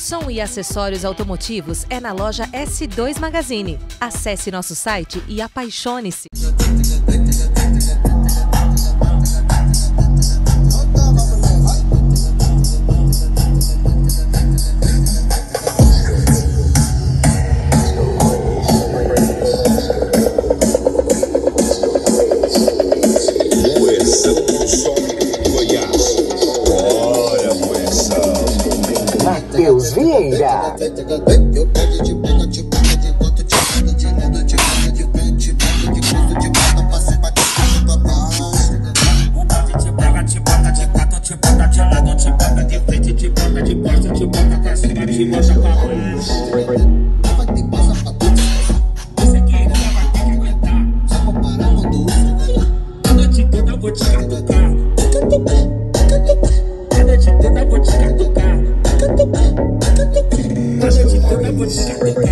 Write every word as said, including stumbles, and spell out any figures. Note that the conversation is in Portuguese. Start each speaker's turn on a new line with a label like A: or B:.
A: Som e acessórios automotivos é na loja S dois Magazine. Acesse nosso site e apaixone-se.
B: Matheus Vieira.
C: Vou te